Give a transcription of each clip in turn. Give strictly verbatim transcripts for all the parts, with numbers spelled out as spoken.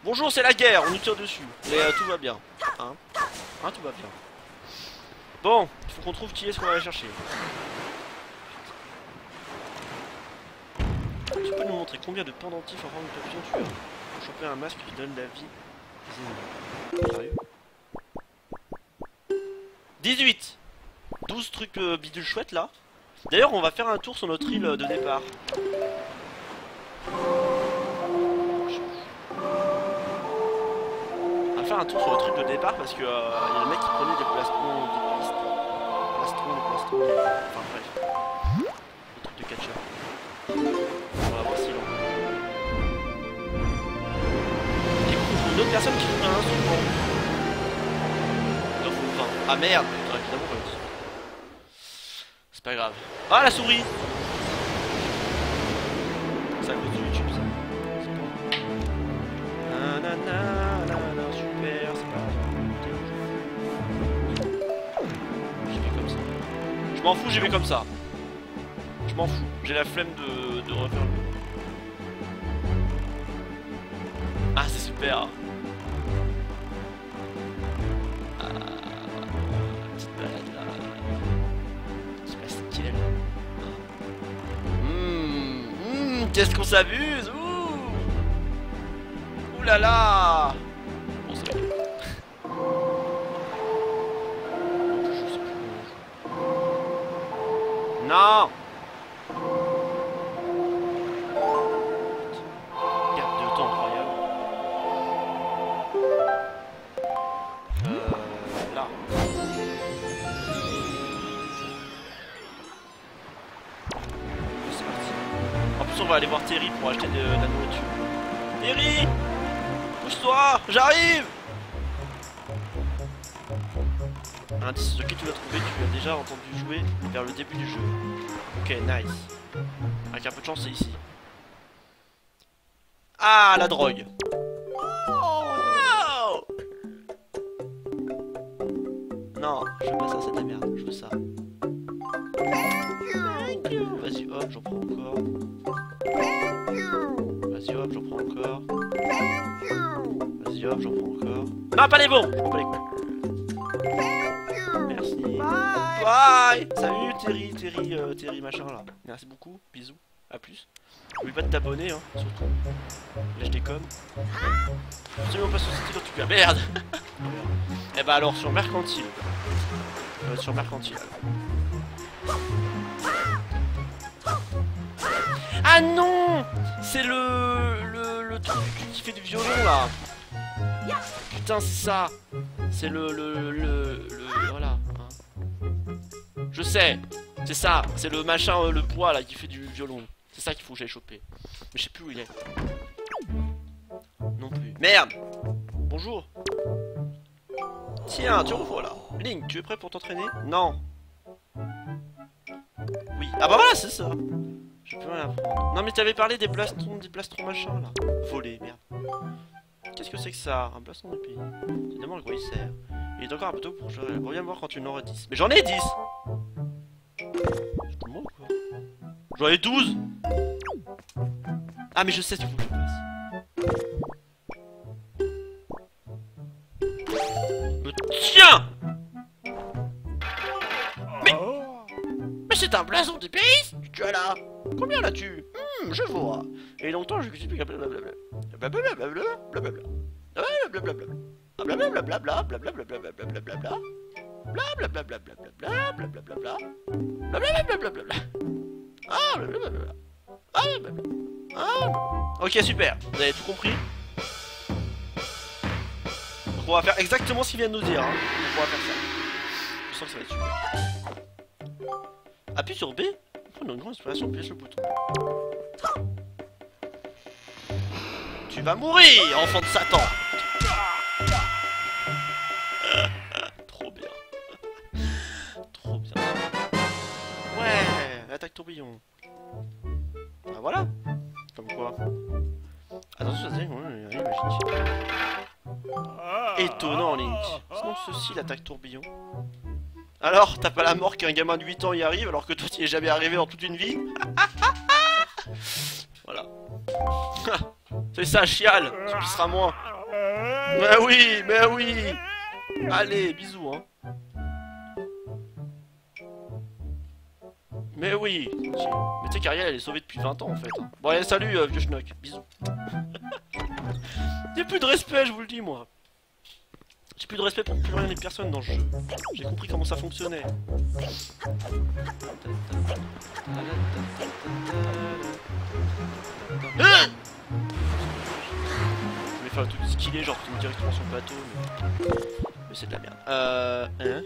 Bonjour, c'est la guerre, on nous tire dessus. Mais euh, tout va bien. Hein, hein, tout va bien. Bon, il faut qu'on trouve qui est-ce qu'on va aller chercher. Tu peux nous montrer combien de pendentifs en forme de papillon tu as pour choper un masque qui donne la vie des ennemis. Sérieux? dix-huit. douze trucs euh, bidules chouettes là. D'ailleurs, on va faire un tour sur notre île de départ. On va faire un tour sur notre île de départ parce que il euh, y a le mec qui prenait des plastrons, des plastrons, plastrons, des plastrons, enfin bref, des trucs de catcher. On va voir si l'on. J'ai une autre personne qui joue un instrument. Enfin, ah merde, putain, évidemment pas aussi. C'est pas grave. Ah la souris. C'est à cause de YouTube ça. C'est pas... Nanana, nanana, super, c'est pas grave. J'y vais comme ça. Je m'en fous, j'y vais comme ça. Je m'en fous. J'ai la flemme de, de refaire le... Ah c'est super. Ah, petite balade là. Mmh, mmh, qu'est-ce qu'on s'abuse. Ouh. Ouh là là. Bon, c'est vrai. Non. Perte de temps incroyable. Euh, là. En plus on va aller voir Terry pour acheter de, de la nourriture. Terry, pousse-toi, j'arrive. Indice de qui tu l'as trouvé, tu as déjà entendu jouer vers le début du jeu. Ok, nice. Avec un peu de chance c'est ici. Ah, la drogue. Oh. Non, je veux pas ça, c'est de la merde, je veux ça. Vas-y hop, j'en prends encore. Vas-y hop, j'en prends encore. Vas-y hop, j'en prends encore. Non, pas les bons. Je prends pas les coups. Merci. Bye. Bye. Salut Terry, Terry, euh, Terry machin là. Merci beaucoup, bisous, à plus. N'oublie pas de t'abonner hein, surtout. Lâche des coms. Absolument pas sur ce style en tout cas, merde. Et bah alors sur mercantile. Euh, sur mercantile. Ah non, c'est le, le le truc qui fait du violon là. Putain c'est ça. C'est le le, le le voilà. Hein. Je sais. C'est ça. C'est le machin euh, le bois là qui fait du violon. C'est ça qu'il faut que j'aille choper. Mais je sais plus où il est. Non plus. Merde. Bonjour. Tiens, tu revois là. Link, tu es prêt pour t'entraîner? Non. Oui. Ah bah voilà, c'est ça. Je peux rien apprendre. Non mais t'avais parlé des plastrons, des plastrons machin là. Volé, merde. Qu'est-ce que c'est que ça? Un plastron de pays. Évidemment le gros il sert. Il est encore un peu tôt pour jouer. Reviens me voir quand tu en auras dix. Mais j'en ai dix. C'est tout le monde ou quoi? J'en ai douze. Ah mais je sais ce qu'il faut que je fasse. Me tiens. Mais Mais c'est un blason des pays. Tu as là. Combien l'as-tu? Hmm, je vois. Et longtemps je explique blablabla. Blablabla. Blablabla. Blablabla. Blablabla. Blablabla. Blablabla. Blablabla. Blablabla. Blablabla. Ah blablabla. Ah blablabla. Ah. Ok super. Vous avez tout compris? Donc on va faire exactement ce qu'il vient de nous dire. Hein. On va faire ça. Je sens que ça va être super. Appuie sur B. Prenons une grande inspiration, appuie sur le bouton. Tu vas mourir, enfant de Satan. Trop bien. Trop bien. Ouais, attaque tourbillon. Ah voilà. Comme quoi. Attention, ça c'est magique. Étonnant, Link. Sinon, ceci, l'attaque tourbillon. Alors, t'as pas la mort qu'un gamin de huit ans y arrive alors que toi t'y es jamais arrivé dans toute une vie? Voilà. C'est ça, chiale, tu pisseras moins. Mais oui, mais oui. Allez, bisous, hein. Mais oui. Mais tu sais qu'Ariel, elle est sauvée depuis vingt ans, en fait. Hein. Bon, allez, salut, euh, vieux schnock. Bisous. Y'a plus de respect, je vous le dis, moi. J'ai plus de respect pour plus rien et personne dans le jeu. J'ai compris comment ça fonctionnait. Ah, je vais faire un truc skillé, genre retourner directement sur le bateau, mais, mais c'est de la merde. Euh... Hein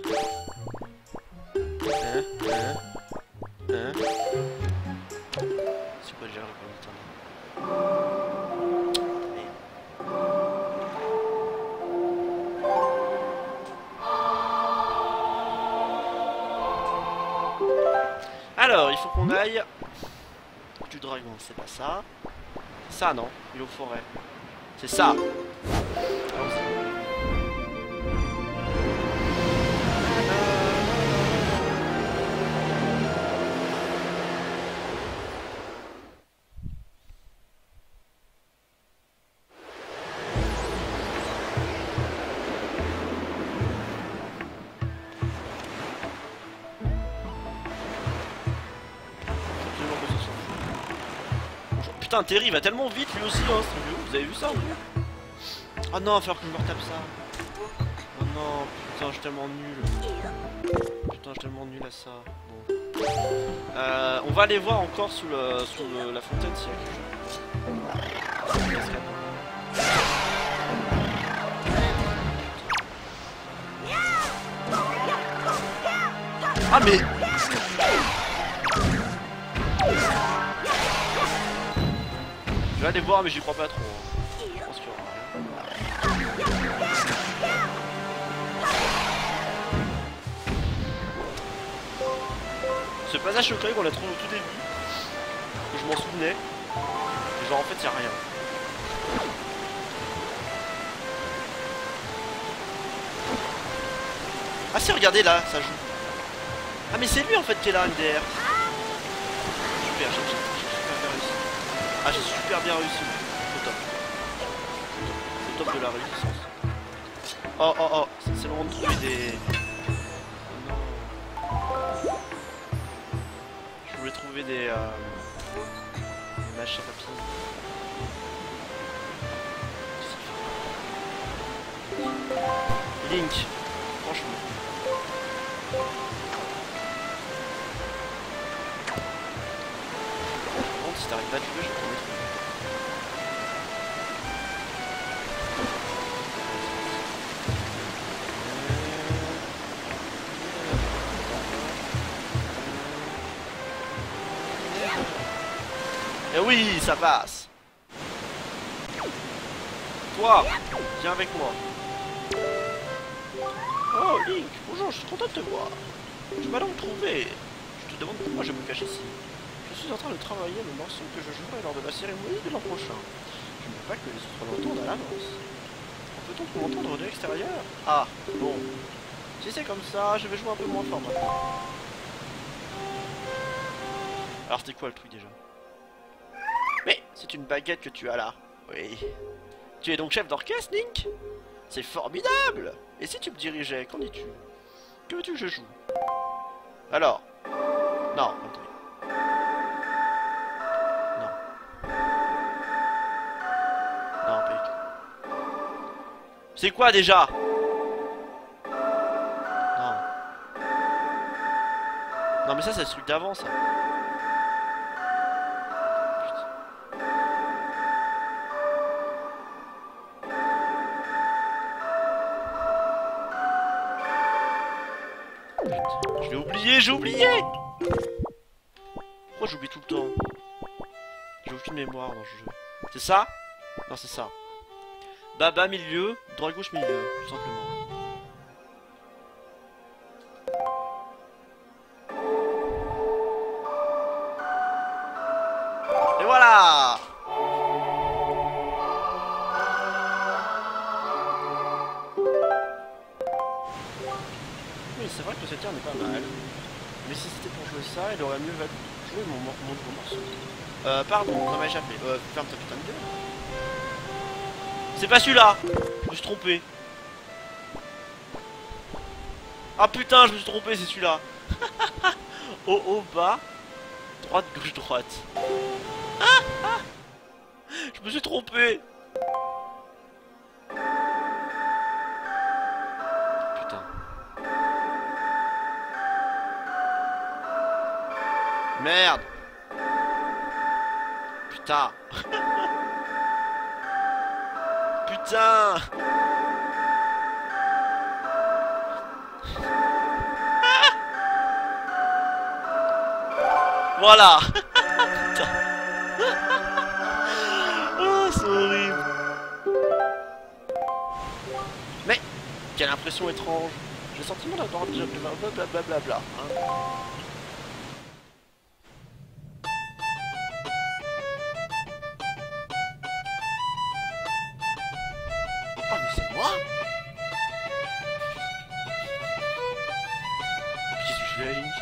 Hein Hein Hein C'est quoi déjà le Alors, il faut qu'on aille du dragon, c'est pas ça. Ça, non, il est aux forêts. C'est ça. Putain, Terry va tellement vite lui aussi, hein, vous avez vu ça? Ah non, il va falloir que je me retape ça. Oh non, putain, je suis tellement nul. Putain, je suis tellement nul à ça. Bon. Euh, on va aller voir encore sous, le, sous le, la fontaine s'il y a quelque chose. Ah mais... Je vais aller voir, mais j'y crois pas trop. Hein. Je pense qu'il y aura rien. Ce passage secret qu'on a trouvé au tout début, que je m'en souvenais, et genre en fait il y a rien. Ah si, regardez là, ça joue. Ah mais c'est lui en fait qui est là, M D R. Super, j'ai super bien réussi. Ah j'ai super bien réussi. C'est top. C'est top de la réussite. Oh oh oh, c'est le moment de trouver des... Oh non. Je voulais trouver des... Euh... des machins papier. Link, franchement. Par contre, si t'arrives pas à jouer, je vais te mettre. Et oui, ça passe. Toi, viens avec moi. Oh Link, bonjour, je suis content de te voir. Tu m'as donc trouvé. Je te demande pourquoi je me cache ici. Je suis en train de travailler le morceau que je jouerai lors de la cérémonie de l'an prochain. Je ne veux pas que les autres l'entendent à l'avance. Peut-on m'entendre de l'extérieur? Ah, bon. Si c'est comme ça, je vais jouer un peu moins fort maintenant. Alors c'était quoi le truc déjà? Mais c'est une baguette que tu as là. Oui. Tu es donc chef d'orchestre, Link? C'est formidable! Et si tu me dirigeais, qu'en dis-tu? Que veux-tu que je joue? Alors? Non, attendez. Non. Non, pas du tout. C'est quoi déjà? Non. Non mais ça c'est le truc d'avant ça. Je l'ai oublié, j'ai oublié. Pourquoi j'oublie tout le temps? J'ai aucune mémoire dans ce jeu. C'est ça? Non, c'est ça. Baba milieu, droite gauche milieu, tout simplement. Et voilà! Oui, c'est vrai que cette air n'est pas mal. Mais si c'était pour jouer ça, il aurait mieux valu jouer mon, mon, mon morceau. Euh, pardon, ça m'a échappé. Euh, ferme ta putain de gueule. C'est pas celui-là. Je me suis trompé. Ah putain, je me suis trompé, c'est celui-là. Haut, haut, bas. Droite, gauche, droite. Je me suis trompé. Putain. Merde. Putain. Putain. Voilà. Putain. Oh, c'est horrible. Mais quelle impression étrange. J'ai le sentiment d'avoir déjà blablabla. Bla hein. Oh mais c'est moi. Qu'est-ce que je fais à Link?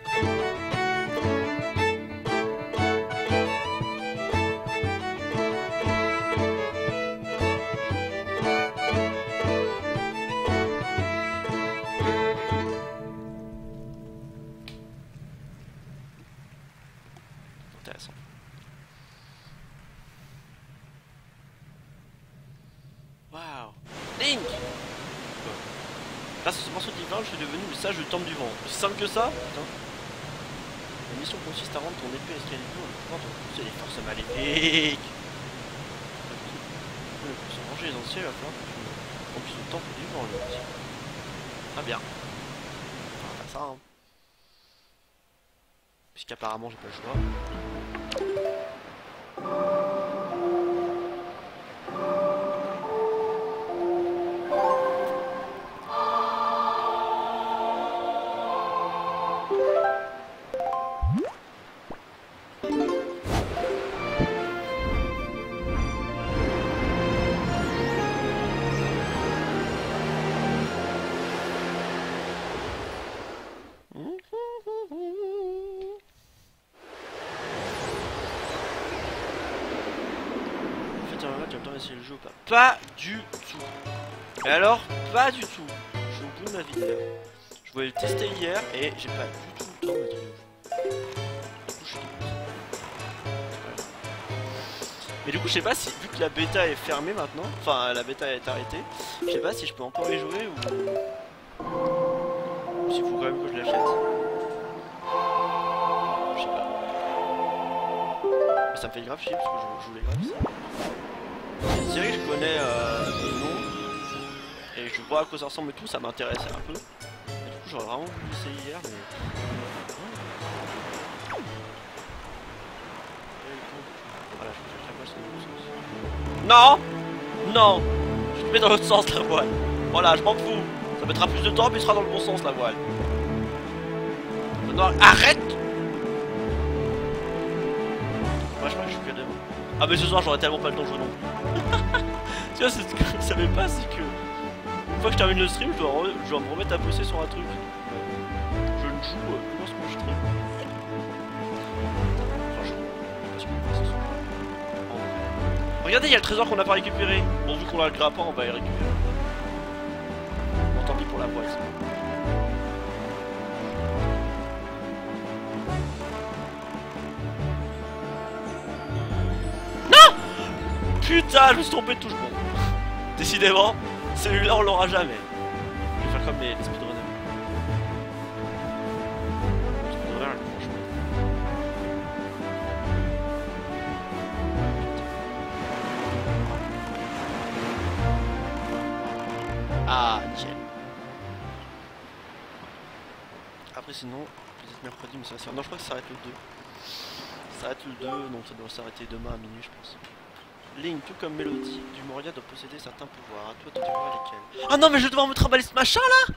Intéressant. Waouh. Link. Grâce à ce morceau divin, je suis devenu le sage du temple du vent. Aussi simple que ça. Putain. La mission consiste à rendre ton épée Excalibur le pouvoir de repousser les forces maléfiques. Pour ranger les anciens, il va falloir que tu remplisses le temple du vent, lui. Ah bien. On va faire ça, hein. Puisqu'apparemment j'ai pas le choix. Tu as le temps d'essayer le jeu ou pas? Pas du tout. Et alors, pas du tout. Je suis au bout de ma vie d'ailleurs. Je voulais le tester hier et j'ai pas du tout le temps de mettre le jeu. Du coup, je suis dégoûté. Mais du coup, je sais pas si, vu que la bêta est fermée maintenant, enfin la bêta est arrêtée, je sais pas si je peux encore y jouer ou. Ou s'il faut quand même que je l'achète. Je sais pas. Mais ça me fait grave chier parce que je joue les graphes. C'est une série que je connais euh, de nom et je vois à quoi ça ressemble et tout, ça m'intéressait un peu. Et du coup j'aurais vraiment voulu essayer hier mais... Voilà, je Non. Non. Je te mets dans l'autre sens la voile. Voilà, je m'en fous. Ça mettra plus de temps mais il sera dans le bon sens la voile. Non, arrête. Moi je crois que je suis que devant. Ah mais ce soir j'aurais tellement pas le temps de jouer non plus. Tu vois, c'est ce que je savais pas, c'est que une fois que je termine le stream, je dois, re... je dois me remettre à bosser sur un truc. Je ne joue euh, que lorsque je stream. Franchement, je sais pas ce que c'est. Regardez, il y a le trésor qu'on n'a pas récupéré. Bon, vu qu'on a le grappin, on va y récupérer. Bon, tant pis pour la voile. Non. Putain, je me suis trompé de touche. Bon. Décidément, celui-là on l'aura jamais. Je vais faire comme les, les speedrunners. Les speedrunners, franchement. Ah, nickel. Après sinon, peut-être mercredi, mais ça va se faire. Non, je crois que ça s'arrête le deux. Ça s'arrête le deux, donc ça doit s'arrêter demain à minuit, je pense. Link, tout comme Mélodie, du Moria doit posséder certains pouvoirs. À toi de découvrir lesquels. Ah non, mais je vais devoir me trimballer ce machin là.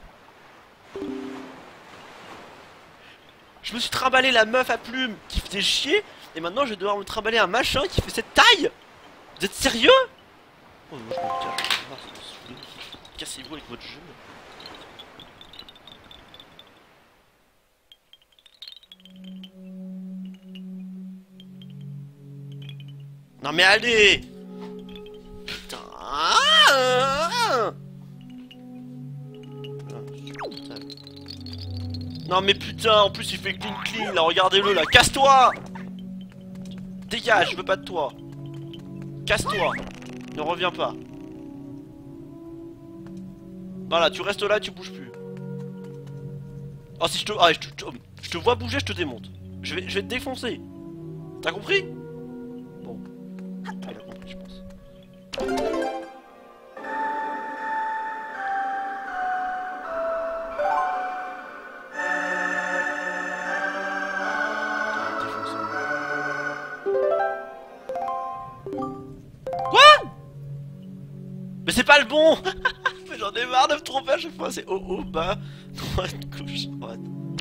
Je me suis trimballé la meuf à plumes qui faisait chier, et maintenant je vais devoir me trimballer un machin qui fait cette taille. Vous êtes sérieux? Oh, moi je me cache, je vais voir, c'est saoulé. Cassez-vous avec votre jeu. Non mais allez. Putain. Non mais putain, en plus il fait clean clean là, regardez-le là, casse-toi! Dégage, je veux pas de toi. Casse-toi. Ne reviens pas. Voilà, tu restes là, tu bouges plus. Oh si je te... Ah, je te, je te vois bouger, je te démonte. Je vais, je vais te défoncer. T'as compris? Bon. Il a compris, je pense. Mais c'est pas le bon. Mais j'en ai marre de me tromper à chaque fois. C'est haut, haut, bas, droite, gauche, droite.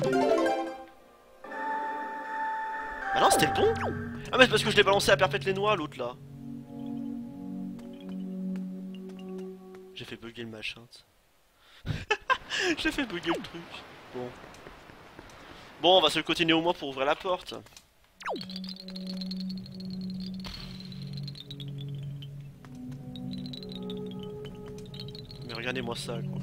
Ah non, c'était le bon. Ah mais c'est parce que je l'ai balancé à perpète les noix, l'autre là. J'ai fait bugger le machin. J'ai fait bugger le truc. Bon. Bon, on va se le continuer au moins pour ouvrir la porte. Mais regardez-moi ça, quoi.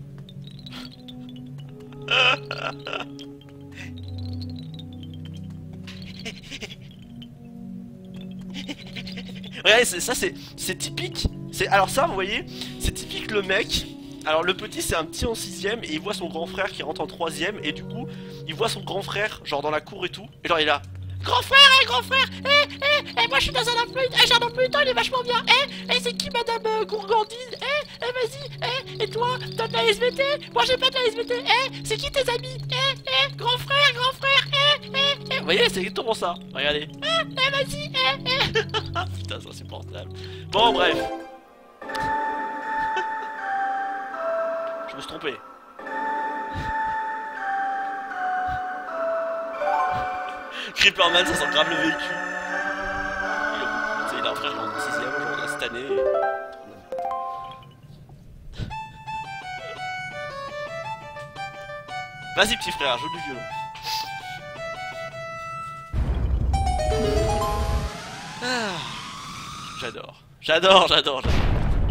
Regardez, ça c'est c'est typique. C'est alors ça, vous voyez, c'est typique le mec. Alors le petit c'est un petit en sixième et il voit son grand frère qui rentre en troisième et du coup il voit son grand frère genre dans la cour et tout et genre il est là. Grand frère, eh, grand frère, eh, eh, eh, moi je suis dans un emploi, eh, j'ai un emploi du temps, il est vachement bien, eh, eh, c'est qui madame euh, Gourgandine, eh, eh, vas-y, eh, et toi, t'as de la S V T, moi j'ai pas de la S V T, eh, c'est qui tes amis, eh, eh, grand frère, grand frère, eh, eh, eh, vous voyez, c'est exactement ça, regardez, eh, eh, vas-y, eh, eh, putain, c'est insupportable, bon, bref, je me suis trompé. Creeperman, ça sent grave le vécu. Il a beaucoup, tu sais, il a un frère en sixième genre cette année. Et... Vas-y petit frère, joue du violon. Ah, j'adore, j'adore, j'adore, j'adore.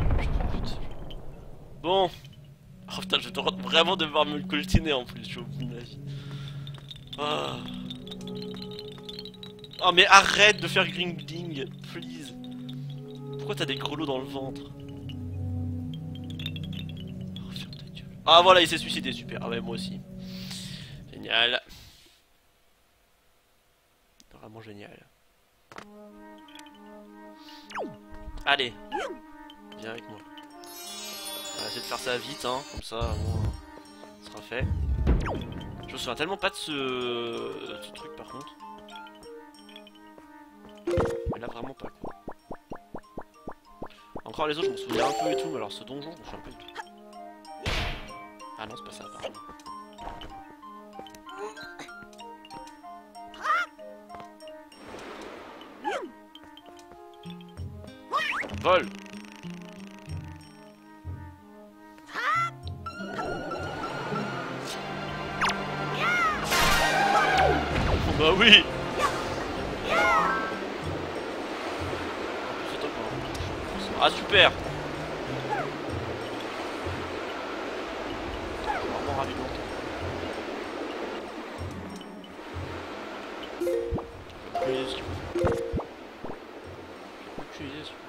Bon. Oh putain, je vais vraiment devoir me le coltiner en plus, je suis au bout de ma vie. Ah. Oh mais arrête de faire grinding, please. Pourquoi t'as des grelots dans le ventre? Oh, ferme ta gueule. Ah voilà, il s'est suicidé, super. Ah ouais, moi aussi. Génial. Vraiment génial. Allez, viens avec moi. On va essayer de faire ça vite, hein, comme ça, au moins, ça sera fait. Je me souviens tellement pas de ce, ce truc par contre. Mais là vraiment pas quoi. Encore les autres je m'en souviens un peu et tout, mais alors ce donjon je m'en souviens un peu et tout. Ah non c'est pas ça apparemment. Vol. Oh bah oui. Ah super. Je suis vraiment ravi de l'entendre. Je peux utiliser ce qu'il faut. Je peux utiliser ce qu'il faut.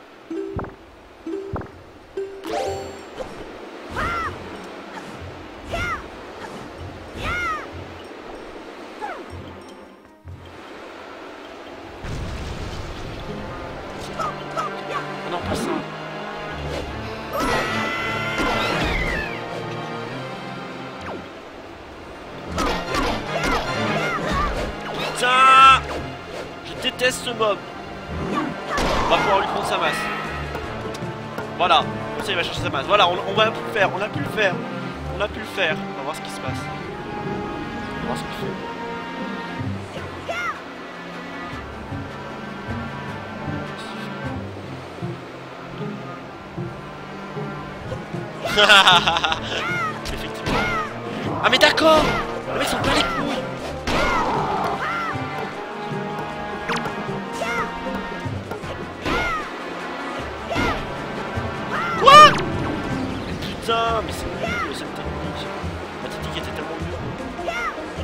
Ah non pas ça. Putain, je déteste ce mob. On va pouvoir lui prendre sa masse. Voilà, comme ça il va chercher sa masse. Voilà, on, on va pu le faire, on a pu le faire. On a pu le faire. On va voir ce qui se passe. On va voir ce qu'il fait. Effectivement. Ah mais d'accord. Le mec s'en bat les couilles. Quoi? Putain, mais c'est nul cette technique. La technique était tellement nulle.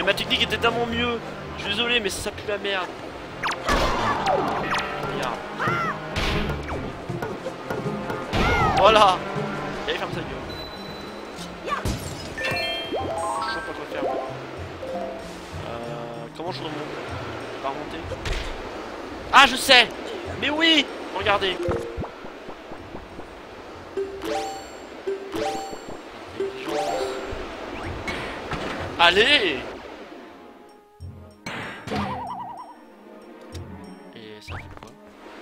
ma technique était tellement mieux. Je suis désolé, mais ça pue la merde. Regarde. Voilà. Allez, ferme sa gueule. Je sais pas quoi faire. Euh, comment je remonte? Pas remonter. Ah, je sais. Mais oui. Regardez. Allez. Et ça fait quoi?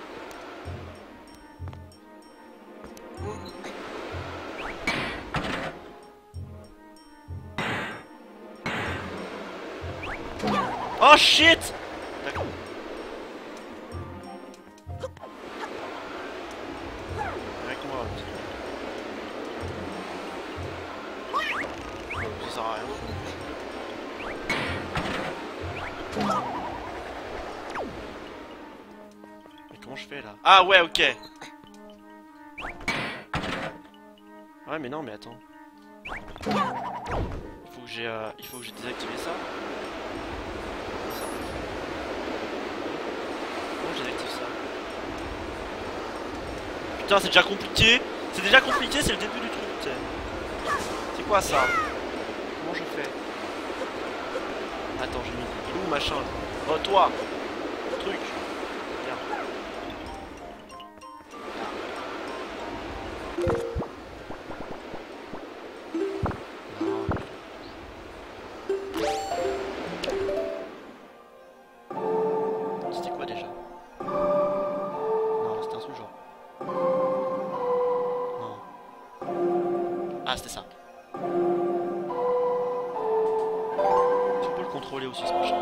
Oh shit! D'accord. Avec moi. Ça sert à rien. Mais comment je fais là? Ah ouais, ok. Ouais, mais non, mais attends. Il faut que j'ai, euh, il faut que j'ai désactivé ça. Comment je désactive ça? Putain, c'est déjà compliqué. C'est déjà compliqué, c'est le début du truc. C'est quoi ça? Comment je fais? Attends, j'ai mis. Il est où machin? Oh, toi! Truc! Viens. C'était quoi déjà? Non, c'était un truc genre. Non. Ah, c'était ça. Tu peux le contrôler aussi, ce machin.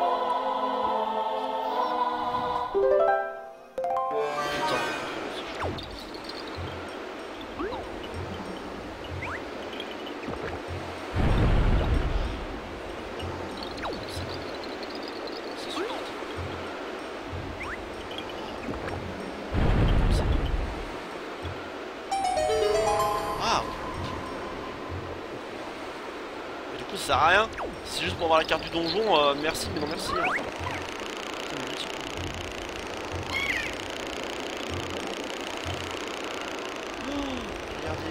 Ça sert à rien, c'est juste pour avoir la carte du donjon, euh, merci mais non merci. Hein. Oh, regardez.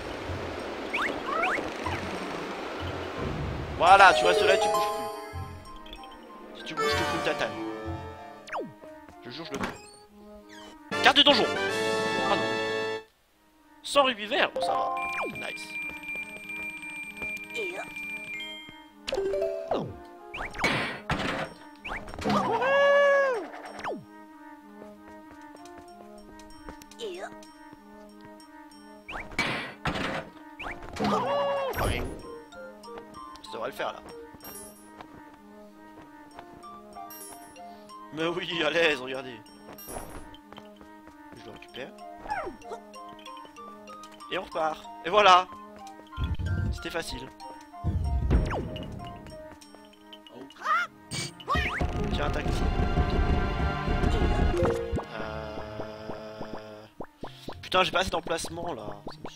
Voilà, tu restes là et tu bouges plus. Si tu bouges, je te fous une tatane. Je jure, je le fais. Carte du donjon. Ah non. Sans rubis vert, bon ça va. Nice. Non. Oui. Ça devrait le faire là. Mais oui, à l'aise, regardez. Je le récupère. Et on repart. Et voilà. C'était facile. Tiens, attaque. Euh... Putain, j'ai pas assez d'emplacement là.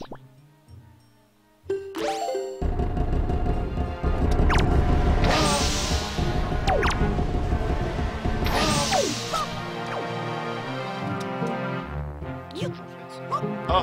Oh.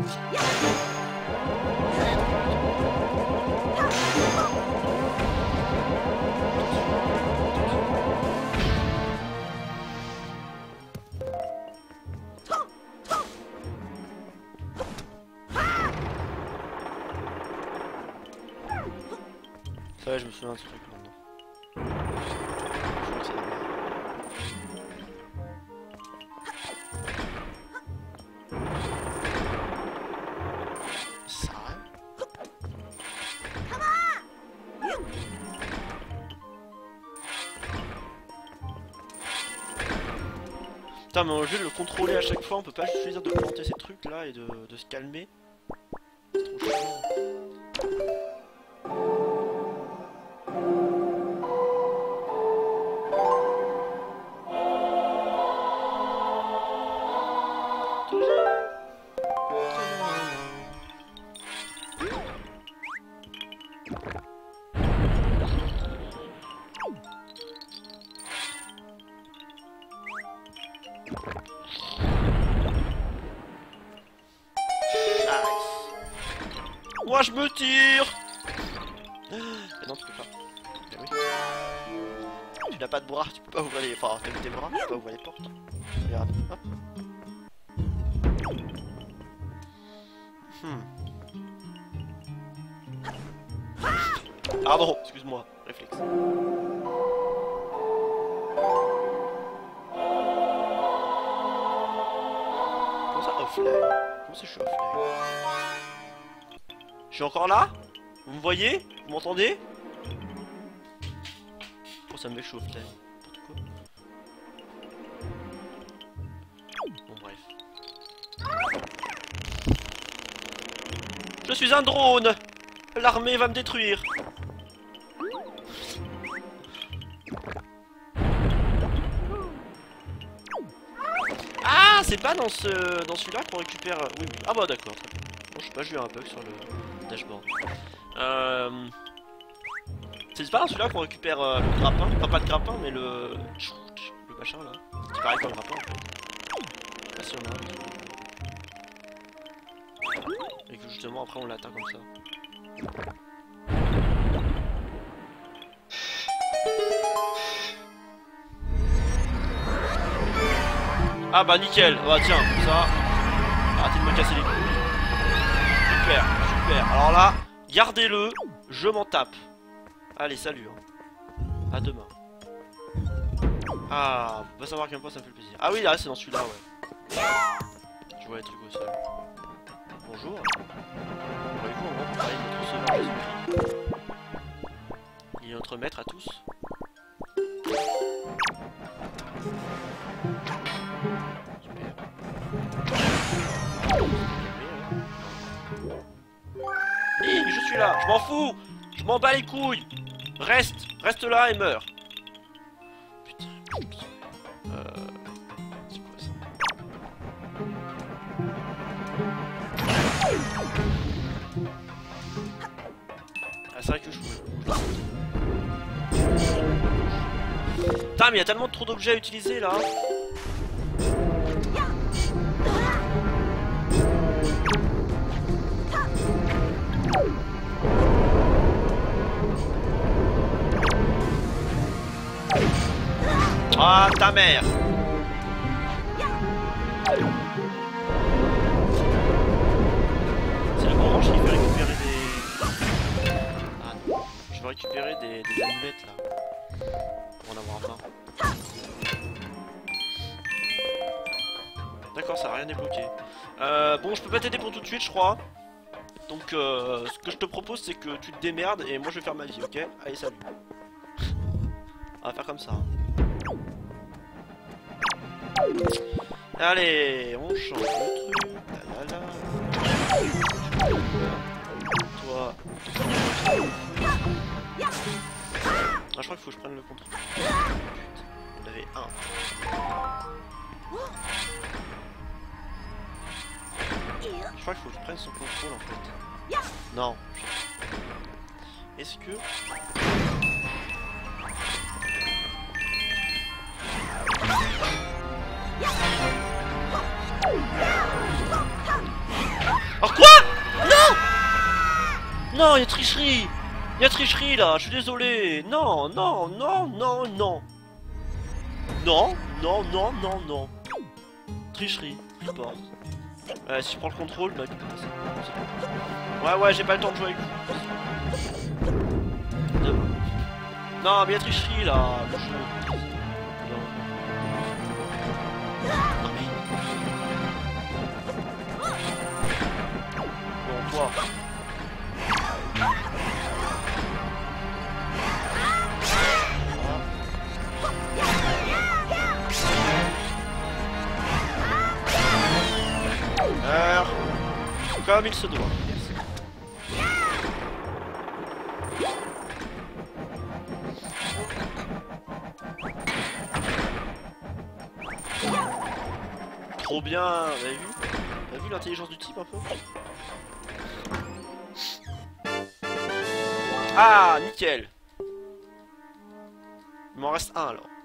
Ça va, je me souviens de ce truc maintenant. Ça va. Putain, mais au lieu de le contrôler à chaque fois, on peut pas juste choisir de planter ces trucs là et de, de se calmer. C'est trop chiant. Moi je me tire. Mais non, tu peux pas. Mais oui. Tu n'as pas de bras, tu peux pas ouvrir les... Enfin, t'as mis tes bras, tu peux pas ouvrir les portes. Regarde, hop. Hmm. Pardon, excuse-moi, réflexe. Comment ça offline? Comment c'est je suis offline? Je suis encore là? Vous me voyez? Vous m'entendez? Oh, ça me met chaud, putain. N'importe quoi. Bon, bref. Je suis un drone! L'armée va me détruire! Ah, c'est pas dans ce dans celui-là qu'on récupère. Oui, oui. Ah bah d'accord. Bon, je sais pas, j'ai eu un bug sur le dashboard. Euh... C'est pas dans celui-là qu'on récupère euh, le grappin. Enfin, pas le grappin, mais le... Le machin, là. C'est pareil comme le grappin, en fait. Je sais pas si on a un. Et que justement, après, on l'atteint comme ça. Ah bah nickel. Bah tiens, ça... Arrêtez de me casser les couilles. Super, super. Alors là, gardez-le. Je m'en tape. Allez, salut. Hein. À demain. Ah, on va savoir qu'un point ça me fait plaisir. Ah oui, là, c'est dans celui-là, ouais. Je vois les trucs au sol. Bonjour. Voyez-vous, on va parler de notre sauveur d'esprit. Il est notre maître à tous. Super. Hey, je suis là, je m'en fous. Je m'en bats les couilles. Reste, reste là et meurs. Putain. Euh... C'est quoi ça? Ah, c'est vrai que je joue. Putain, mais il y a tellement trop d'objets à utiliser là. Ah, ta mère! C'est le orange qui fait récupérer des... Ah non, je vais récupérer des, des amulettes là. Pour en avoir vingt. D'accord, ça a rien débloqué. Euh, bon, je peux pas t'aider pour tout de suite, je crois. Donc, euh, ce que je te propose, c'est que tu te démerdes et moi je vais faire ma vie, ok? Allez, salut. On va faire comme ça. Allez, on change le truc. La, la, la. Toi. Ah, je crois qu'il faut que je prenne le contrôle. Putain, il y en avait un. Je crois qu'il faut que je prenne son contrôle en fait. Non. Est-ce que... Oh quoi? Non! Non, il y a tricherie! Il y a tricherie là, je suis désolé! Non, non, non, non, non! Non, non, non, non, non! Tricherie, report. Ouais, si je prends le contrôle, bah... Ouais, ouais, j'ai pas le temps de jouer avec vous. Non, mais il y a tricherie là, le jeu. Non. Non, mais... Bon, toi. Meurs. Comme il se doit. Trop bien, vous avez vu? T'as vu l'intelligence du type un peu? Ah, nickel. Il m'en reste un alors.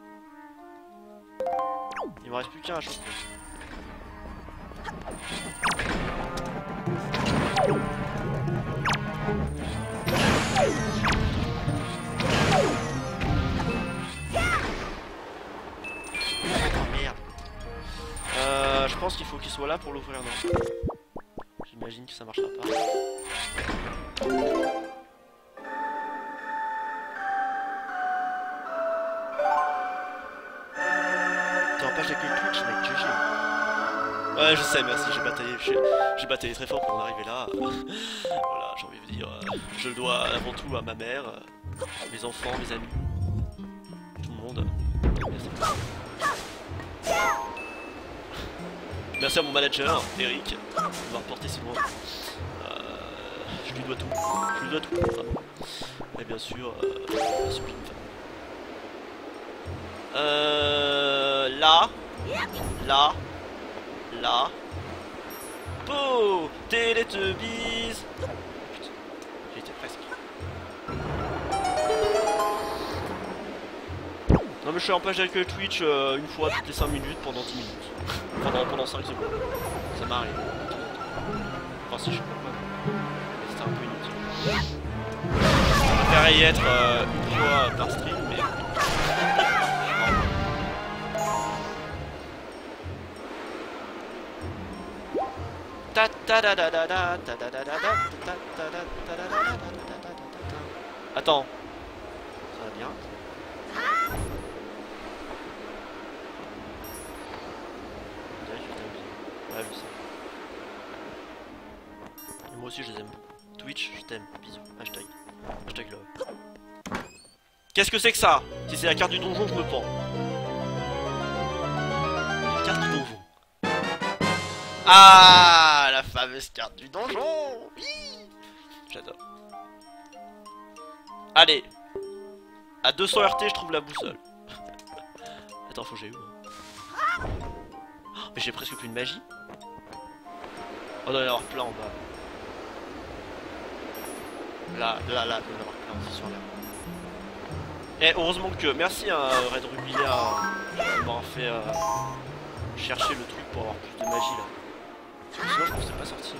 Il me reste plus qu'un à choper. qu'il faut qu'il soit là pour l'ouvrir, non? J'imagine que ça marchera pas. T'es en page d'accueil Twitch, mec, G G. Ouais, je sais, merci, j'ai bataillé, j'ai bataillé très fort pour en arriver là. Voilà, j'ai envie de dire, euh, je le dois avant tout à ma mère, euh, mes enfants, mes amis, tout le monde. Merci. Merci à mon manager, Eric, de m'avoir porté si loin. Euh, je lui dois tout, je lui dois tout, vraiment. Et bien sûr, euh, la sublime femme. Euh, là, là, là. Oh, Télétubbies. Putain, j'y étais presque. Non mais je suis en page d'accueil Twitch euh, une fois toutes les cinq minutes pendant dix minutes. Pendant, pendant cinq secondes. Ça m'arrive. Enfin si je sais pas quoi. Mais c'était un peu inutile. Je préférerais y être euh, une fois par stream, mais... Attends. Ça va bien. Ouais, je sais. Et moi aussi je les aime beaucoup. Twitch, je t'aime. Bisous. Hashtag. Hashtag love. Qu'est-ce que c'est que ça? Si c'est la carte du donjon, je me pends. La carte du donjon. Ah, la fameuse carte du donjon. Oui. J'adore. Allez. À deux cents R T, je trouve la boussole. Attends, faut que j'aille où hein. Oh, mais j'ai presque plus de magie. Oh, il doit y en avoir plein en bas. Là, là, là, il doit y en avoir plein, c'est sûr là. Et heureusement que... Merci à Red Rubilia de m'avoir fait euh, chercher le truc pour avoir plus de magie là. Sinon je pensais pas sortir.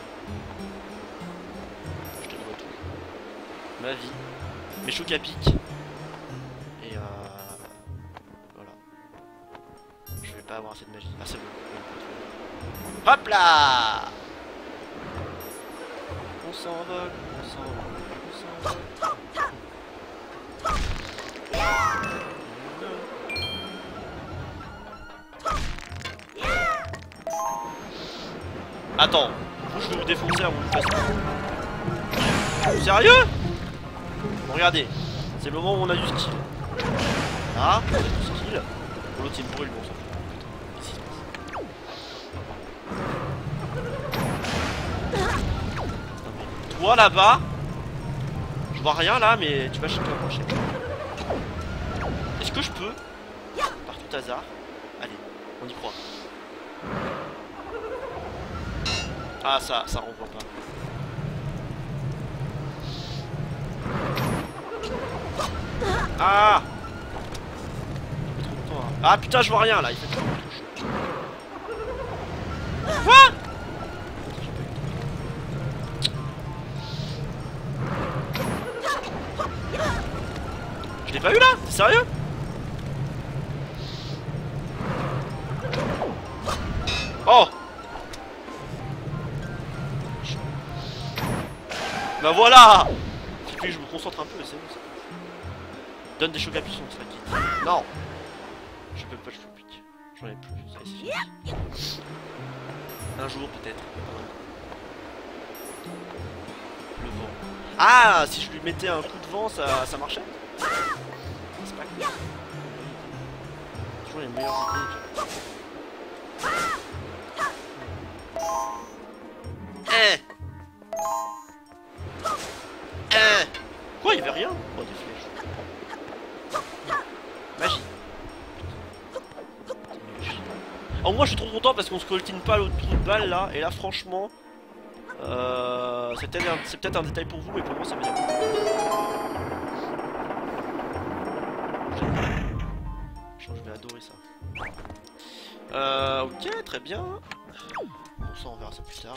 Je te dois tout. Ma vie. Mes chocs à pic. Et euh... voilà. Je vais pas avoir assez de magie. Ah c'est bon. Hop là. On s'envole, on s'envole, on s'envole. Attends, je vais vous défoncer avant que vous fassiez. Sérieux? Bon, regardez, c'est le moment où on a du skill. Ah, on a du skill. Pour l'autre, il me brûle, bon sang. Qu'est-ce qui se passe? Toi là-bas, je vois rien là, mais tu vas chez toi approcher. Est-ce que je peux, par tout hasard, allez, on y croit. Ah ça, ça renvoie pas. Ah, trop longtemps, hein. Ah putain, je vois rien là, il fait trop chaud. Quoi? Je l'ai pas eu là? T'es sérieux? Oh! Bah voilà! Il suffit que je me concentre un peu, c'est bon ça. Donne des chocs à pisson, ça quitte. Non! Je peux pas le choc pique. J'en ai plus, ça y est. Un jour peut-être. Le vent. Ah! Si je lui mettais un coup de vent, ça, ça marchait? C'est pas cool. Toujours les meilleures idées. Eh! Eh! Quoi, il y avait rien? Oh, des flèches. Magie. Alors moi je suis trop content parce qu'on se coltine pas l'autre trou de balle là. Et là franchement euh, c'est peut-être un, peut un détail pour vous, mais pour moi ça veut dire beaucoup. Je pense que je vais adorer ça. Euh, ok, très bien. Bon, ça on verra ça plus tard.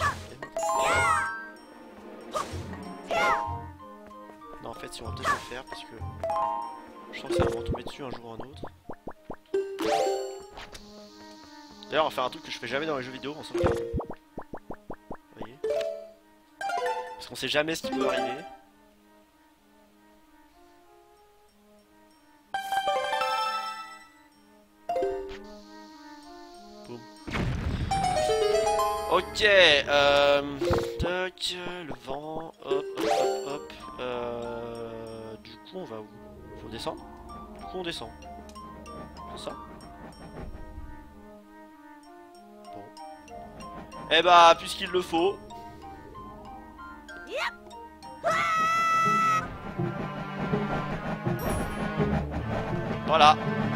Non, en fait, si on va peut-être le faire parce que je sens que ça va me retomber dessus un jour ou un autre. D'ailleurs on va faire un truc que je fais jamais dans les jeux vidéo en sauvegarde. Vous voyez? Parce qu'on sait jamais ce qui peut arriver. Boum. Ok, euh... tac, le vent, hop, hop, hop, hop. Euh... Du coup on va où? Faut descendre? Du coup on descend. C'est ça? Bon. Eh bah, puisqu'il le faut. Voilà.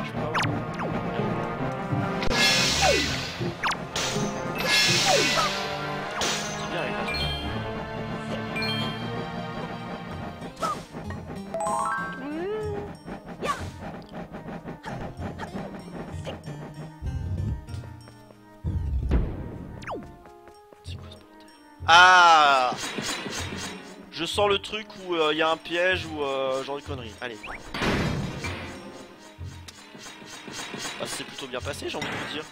C'est bien avec la... Ah, je sens le truc où il euh, y a un piège ou euh, genre de conneries. Allez. Bah, c'est plutôt bien passé, j'ai envie de vous dire.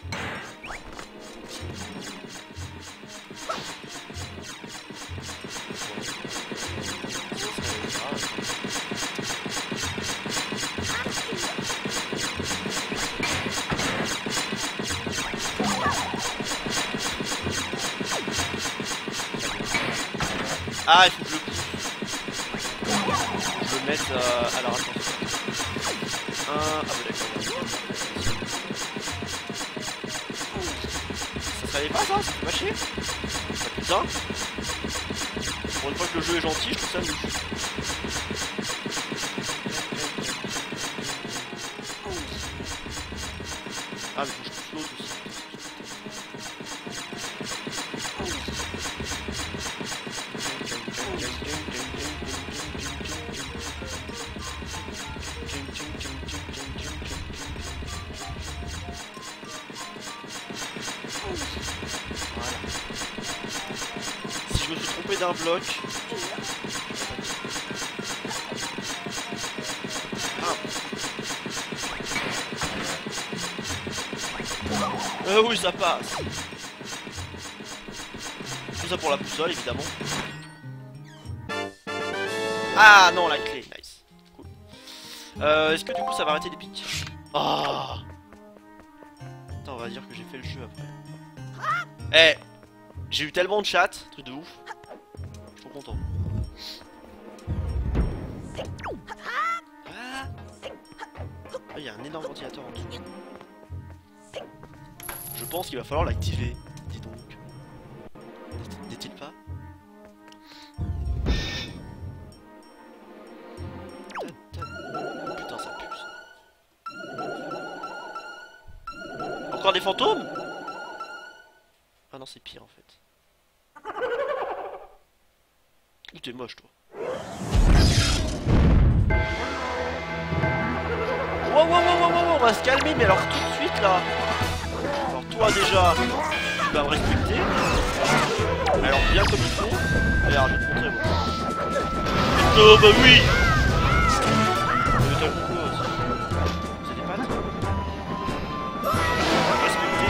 Ah, il faut que je le pousse. Je le mette euh, alors attention. Un... Ah bah d'accord. Ça fallait pas ça? Ça fait pas chier? Ah putain. Pour une fois que le jeu est gentil, je trouve ça louche. Ah mais faut que je pousse l'autre aussi. Si je me suis trompé d'un bloc. Ah. Euh, oui, ça passe. Tout ça pour la boussole, évidemment. Ah non, la clé, nice. Cool. Euh, Est-ce que du coup ça va arrêter les pics? Ah. Attends, on va dire que j'ai fait le jeu après. Eh, j'ai eu tellement de chat, truc de ouf. Je suis trop content. Ah, il y a un énorme ventilateur en dessous. Je pense qu'il va falloir l'activer. Dis donc. N'est-il pas? Putain, ça pue ça. Encore des fantômes? Ah non, c'est pire en fait. Ouh, t'es moche toi. Wow, wow, wow, wow, wow, on va se calmer, mais alors tout de suite là. Alors toi déjà, tu vas me respecter. Alors bien comme il faut. Regarde, je vais te montrer moi. Oh bah oui. Mais t'as quoi aussi? C'est des pattes? Respecter.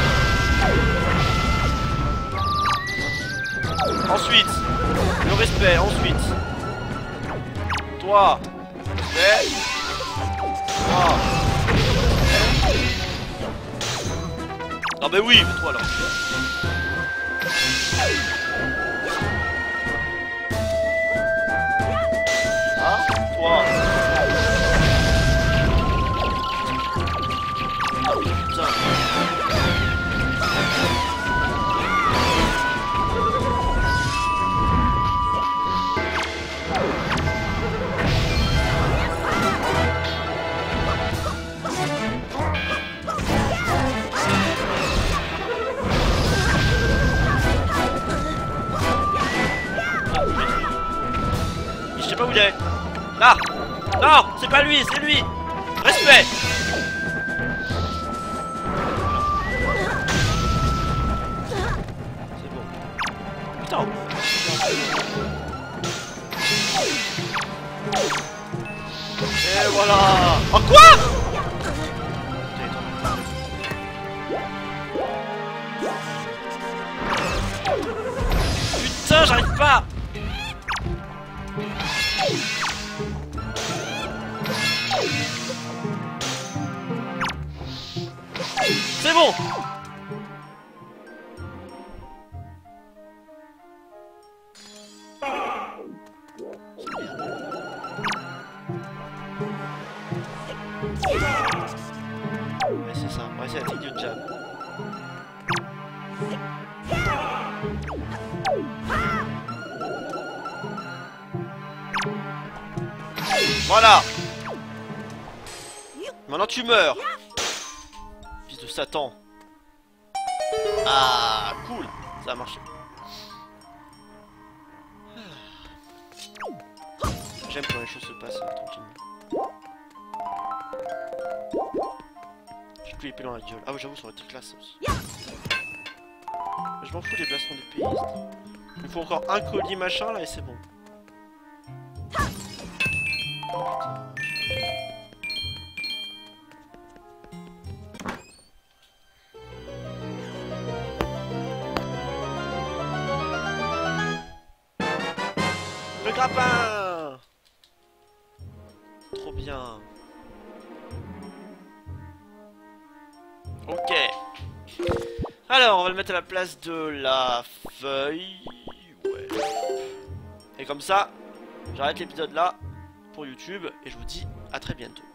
Ensuite, le respect, ensuite. Toi, respect. Toi. Ah bah oui, mais toi là. Ah, toi. Oh putain. Je sais pas où il est. Là. Non, c'est pas lui, c'est lui. Respect. C'est bon. Putain. Et voilà. Oh quoi? C'est bon. Ouais, c'est ça. Ouais, c'est la technique de jab. Voilà. Maintenant tu meurs. Fils de Satan. Ah, cool. Ça a marché. J'aime quand les choses se passent euh, tranquillement. J'ai plus l'épée dans la gueule. Ah ouais, j'avoue, ça aurait été classe ça aussi. Je m'en fous des blastrons d'épéistes. Il me faut encore un colis machin là et c'est bon. Le grappin! Trop bien. Ok. Alors, on va le mettre à la place de la feuille. Ouais. Et comme ça, j'arrête l'épisode là pour YouTube et je vous dis à très bientôt.